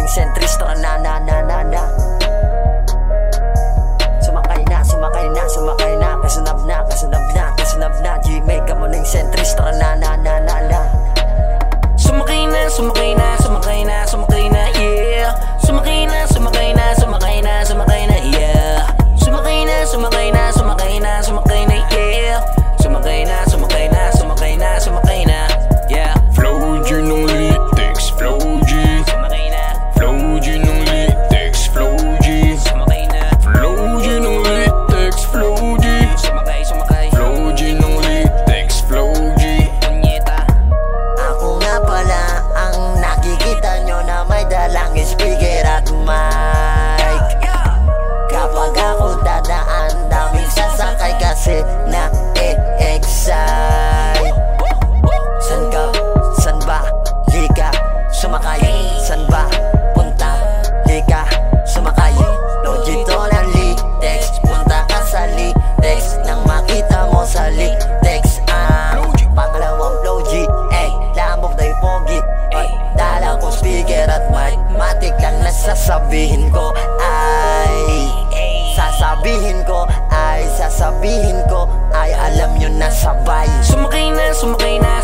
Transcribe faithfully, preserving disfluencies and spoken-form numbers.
sentris, tara na na na na na. Sumakay na, sumakay na, sumakay na, kasunab na, kasunab na, kasunab na. G-make ka mo ng sentris, tara na na na na na. Sumakay na, sumakay na, sumakay na, sumakay na, yeah. Sumakay na, sumakay na, sumakay na, sumakay na, yeah. Sumakay na, sumakay na, sumakay na, sumakay na, yeah. Sumakay na, sumakay na, sumakay na, sumakay na, yeah. Flow G ng latex, Flow G. Sumakay na, Flow G ng latex, Flow G. sumakay na, Flow G ng latex, Flow G. sumakay, sumakay, Flow G ng latex, Flow G. punyeta. Ako nga pala ang nakikita nyo na may dalang speaker at mic. Kapag ako dadaan, daming sasakay kasi na-excite. San ka? San ba? Lika, sumakay. San ba? Punta. Lika, sumakay. Logito ng latex, punta ka sa latex. Nang makita mo sa latex ang pangalawang flow G. Ay, lambok na yung pogi. Ay, dala ko speaker at mic. Matik lang na sasabihin ko ay sasabihin ko ay sasabihin ko ay alam nyo na sabay. Sumakay na, sumakay na,